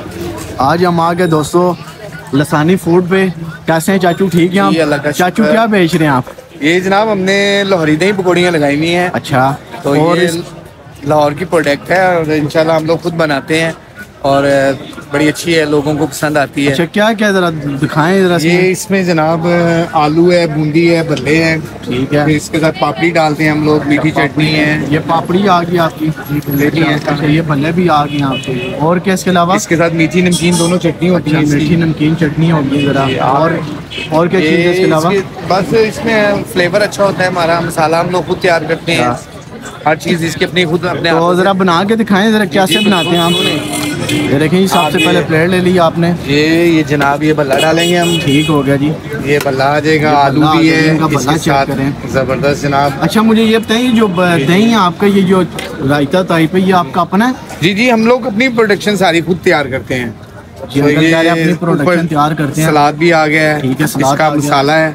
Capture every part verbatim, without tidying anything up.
आज हम आ गए दोस्तों लसानी फूड पे। कैसे हैं चाचू? ठीक है आप? चाचू क्या बेच रहे हैं आप? ये जनाब हमने लाहौरी दही पकौड़ियाँ लगाई हुई हैं। अच्छा, तो और ये लाहौर की प्रोडक्ट है और इंशाल्लाह हम लोग खुद बनाते हैं और बड़ी अच्छी है, लोगों को पसंद आती है। अच्छा, क्या क्या जरा दिखाएं जरा। ये इसमें जनाब आलू है, बूंदी है, भल्ले हैं। ठीक है। फिर इसके साथ पापड़ी डालते हैं हम लोग, मीठी चटनी है। ये पापड़ी आ गई आपकी, भल्ले भी हैं। अच्छा, ये भल्ले भी आ गई आपके। और क्या इसके अलावा? इसके साथ मीठी नमकीन दोनों चटनी होती है। मीठी नमकीन चटनी होगी जरा। और और क्या चीज़ है इसके अलावा? बस इसमें फ्लेवर अच्छा होता है हमारा, मसाला हम लोग खुद तैयार करते हैं, हर चीज़ इसकी अपनी खुद अपने। तो जरा बना के दिखाएं जरा, कैसे बनाते हैं आप? ये देखें जी, सबसे पहले प्लेट ले ली आपने। ये ये जनाब ये भल्ला डालेंगे हम। ठीक हो गया जी, ये भल्ला आ जाएगा। आलू भी है, भल्ला चेक करें, जबरदस्त जनाब। अच्छा, मुझे ये बताइए जो दही है आपका, ये जो रायता टाइप है, ये आपका अपना है? जी जी, हम लोग अपनी प्रोडक्शन सारी खुद तैयार करते हैं। तो ये अपनी प्रोडक्शन तैयार करते हैं। सलाद भी आ गया है। ठीक है, सलाद का मसाला है।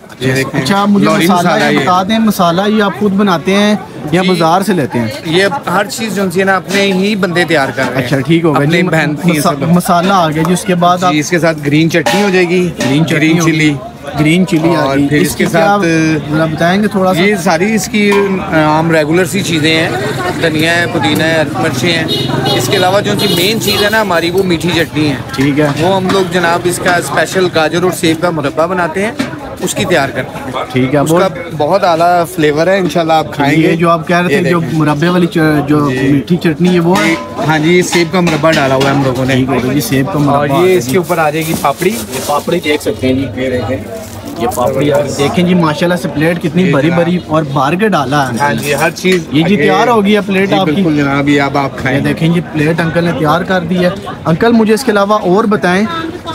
अच्छा, मुझे मसाला ये बता दें, मसाला ये आप खुद बनाते हैं या बाजार से लेते हैं? ये हर चीज़ जो है ना अपने ही बंदे तैयार कर रहे हैं। अच्छा, ठीक हो गया। बहन मसाला आ गया जी। उसके बाद आप इसके साथ ग्रीन चटनी हो जाएगी, green green chilli, green chilli आ गई। फिर इसके साथ बताएंगे थोड़ा सा? ये सारी इसकी आम रेगुलर सी चीज़ें हैं। धनिया है, पुदीना है, मिर्चें हैं। इसके अलावा जो सी मेन चीज़ है ना हमारी, वो मीठी चटनी है। ठीक है। वो हम लोग जनाब इसका स्पेशल गाजर और सेब का मुरब्बा बनाते हैं, उसकी तैयार करते हैं। ठीक है। उसका बहुत आला फ्लेवर है, इंशाल्लाह आप खाएंगे। ये जो आप कह रहे थे जो मुरब्बे वाली जो मीठी चटनी है वो है? हाँ जी, ये सेब का मुरब्बा डाला हुआ है हम लोगों ने। ठीक है जी, सेब का मुरब्बा। और ये इसके ऊपर आ जाएगी पापड़ी। ये पापड़ी देख सकते हैं जी, ये देखें, ये पापड़ी देखें जी, माशाल्लाह से प्लेट कितनी बड़ी बड़ी और भर के डाला है। हाँ जी, हर चीज़ ये जी तैयार हो गई है प्लेट आपकी। बिल्कुल जनाब, ये अब आप खाएं। देखें जी, प्लेट अंकल ने तैयार कर दी है। अंकल मुझे इसके अलावा और बताएं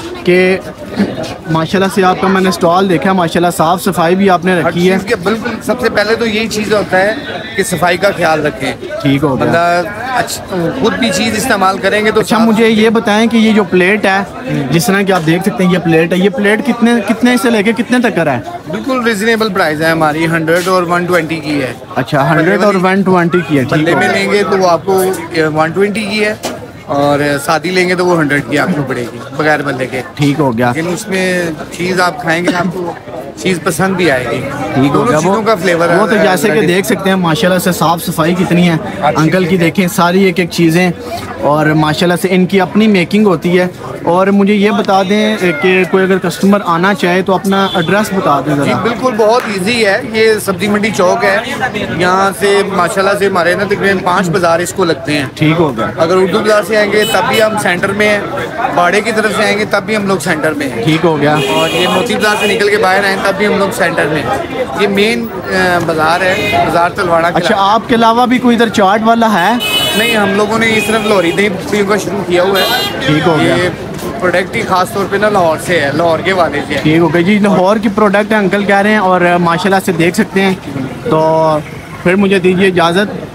कि माशाल्लाह से आपका मैंने स्टॉल देखा, माशाल्लाह साफ़ सफाई भी आपने रखी है। बिल्कुल, सबसे पहले तो यही चीज़ होता है कि सफाई का ख्याल रखें। ठीक हो गया। अच्छा, खुद भी चीज़ इस्तेमाल करेंगे तो। अच्छा, मुझे ये बताएं कि ये जो प्लेट है, जिस तरह की आप देख सकते हैं ये प्लेट है, ये प्लेट कितने कितने से लेके कितने तक का है? बिल्कुल रिजनेबल प्राइस है हमारी, हंड्रेड और वन ट्वेंटी की है। अच्छा, हंड्रेड और वन ट्वेंटी की है। बल्ले में लेंगे तो वो आपको वन ट्वेंटी की है और शादी लेंगे तो वो हंड्रेड की आपको पड़ेगी बगैर बल्ले के। ठीक हो गया। लेकिन उसमें चीज़ आप खाएंगे आपको चीज़ पसंद भी आएगी। ठीक हो गया। वो का फ्लेवर वो तो जैसे कि देख सकते हैं माशाल्लाह से साफ़ सफाई कितनी है। अंकल की देखें सारी एक एक चीज़ें, और माशाल्लाह से इनकी अपनी मेकिंग होती है। और मुझे ये बता दें कि कोई अगर कस्टमर आना चाहे तो अपना एड्रेस बता दें ज़रा। बिल्कुल, बहुत इजी है। ये सब्जी मंडी चौक है, यहाँ से माशाल्लाह से हमारे ना तकरीबन पाँच बाज़ार इसको लगते हैं। ठीक हो गया। अगर उर्दू बाज़ार से आएंगे तब भी हम सेंटर में हैं, बाड़े की तरफ से आएंगे तब भी हम लोग सेंटर में हैं। ठीक हो गया। और ये मोती बाज़ार से निकल के बाहर आए तब भी हम लोग सेंटर में हैं। ये मेन बाज़ार है, बाज़ार तलवाड़ा। अच्छा, आपके अलावा भी कोई इधर चाट वाला है? नहीं, हम लोगों ने ये सिर्फ लाहौरी दही पकौड़ियों का शुरू किया हुआ है। ठीक हो गया। ये प्रोडक्ट ही खास तौर पे ना लाहौर से है, लाहौर के वाले से है। ठीक हो गया जी, लाहौर की प्रोडक्ट है अंकल कह रहे हैं, और माशाल्लाह से देख सकते हैं। तो फिर मुझे दीजिए इजाज़त।